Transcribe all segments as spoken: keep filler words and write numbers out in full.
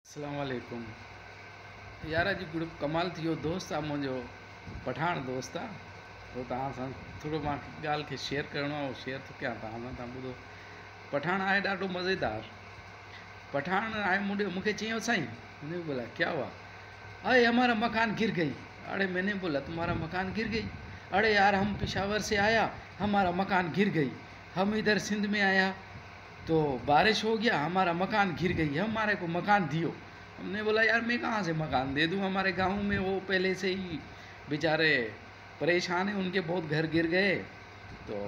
अस्सलाम वालेकुम। यार अॼु ग्रुप कमाल थी वियो। दोस्त आहे मुंहिंजो, पठाण दोस्त आहे। पोइ तव्हां सां थोरो मां ॻाल्हि खे शेयर करिणो आहे, उहो शेयर थो कयां तव्हां सां। तव्हां ॿुधो, पठाण आहे ॾाढो मज़ेदार। पठाण आहे मुंडे मूंखे चयो, साईं मैंने बोला क्या हुआ? अरे हमारा मकान गिर गई। अरे मैंने बोला तुम्हारा मकान गिर गई? अरे यार हम पेशावर से आया, हमारा मकान गिर गई। हम इधर सिंध में आया तो बारिश हो गया, हमारा मकान गिर गई, हमारे को मकान दियो। हमने बोला यार मैं कहाँ से मकान दे दूँ, हमारे गांव में वो पहले से ही बेचारे परेशान हैं, उनके बहुत घर गिर गए। तो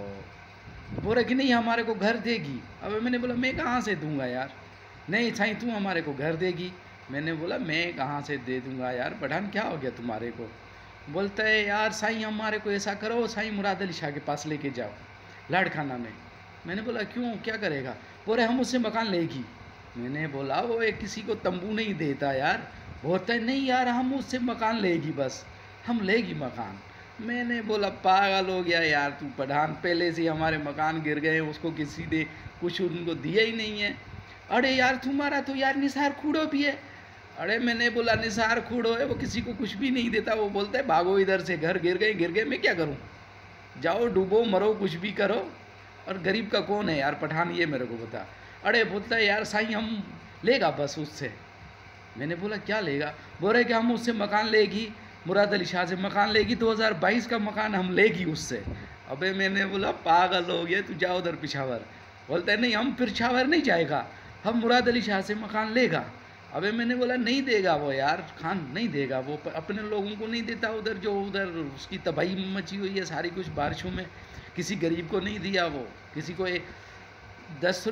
बोले कि नहीं हमारे को घर देगी। अब मैंने बोला मैं कहाँ से दूंगा यार। नहीं साईं तू हमारे को घर देगी। मैंने बोला मैं कहाँ से दे दूंगा यार, पठान क्या हो गया तुम्हारे को? बोलता है यार साईं हमारे को ऐसा करो, साईं मुराद अली शाह के पास लेके जाओ लाड़खाना में। मैंने बोला क्यों, क्या करेगा? बोले हम उससे मकान लेगी। मैंने बोला वो एक किसी को तंबू नहीं देता यार। बोलता है नहीं यार हम उससे मकान लेगी, बस हम लेगी मकान। मैंने बोला पागल हो गया यार तू पठान, पहले से हमारे मकान गिर गए, उसको किसी ने कुछ उनको दिया ही नहीं है। अरे यार तुम्हारा तो यार निसार खूड़ो भी है। अरे मैंने बोला निसार खूड़ो है, वो किसी को कुछ भी नहीं देता। वो बोलता है भागो इधर से, घर गिर गए गिर गए, मैं क्या करूँ? जाओ डूबो मरो कुछ भी करो, और गरीब का कौन है यार पठान, ये मेरे को बता। अरे बोलता है यार साईं हम लेगा बस उससे। मैंने बोला क्या लेगा? बोल रहे कि हम उससे मकान लेगी, मुराद अली शाह से मकान लेगी, दो हज़ार बाईस का मकान हम लेगी उससे। अबे मैंने बोला पागल हो गया तू, जाओ उधर पिशावर। बोलता है नहीं हम पिशावर नहीं जाएगा, हम मुराद अली शाह से मकान लेगा। अबे मैंने बोला नहीं देगा वो यार, खान नहीं देगा वो, अपने लोगों को नहीं देता उधर, जो उधर उसकी तबाही मची हुई है सारी कुछ बारिशों में, किसी गरीब को नहीं दिया वो, किसी को एक दस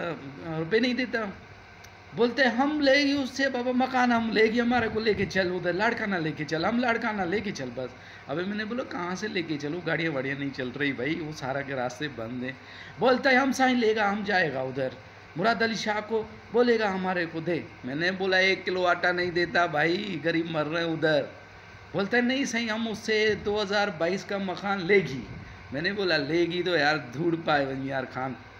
रुपये नहीं देता। बोलते हम लेगी उससे बाबा मकान, हम लेगी, हमारे को लेके चल उधर लाड़काना लेके चल, हम लाड़काना लेके चल बस। अबे मैंने बोला कहाँ से लेके चलूँ, गाड़ियाँ वाड़ियाँ नहीं चल रही भाई, वो सारा के रास्ते बंद हैं। बोलता है हम साईं लेगा, हम जाएगा उधर मुराद अली शाह को बोलेगा हमारे को दे। मैंने बोला एक किलो आटा नहीं देता भाई, गरीब मर रहे हैं उधर। बोलता है नहीं सही हम उससे दो हज़ार बाईस का मकान लेगी। मैंने बोला लेगी तो यार धूड़ पाए यार खान।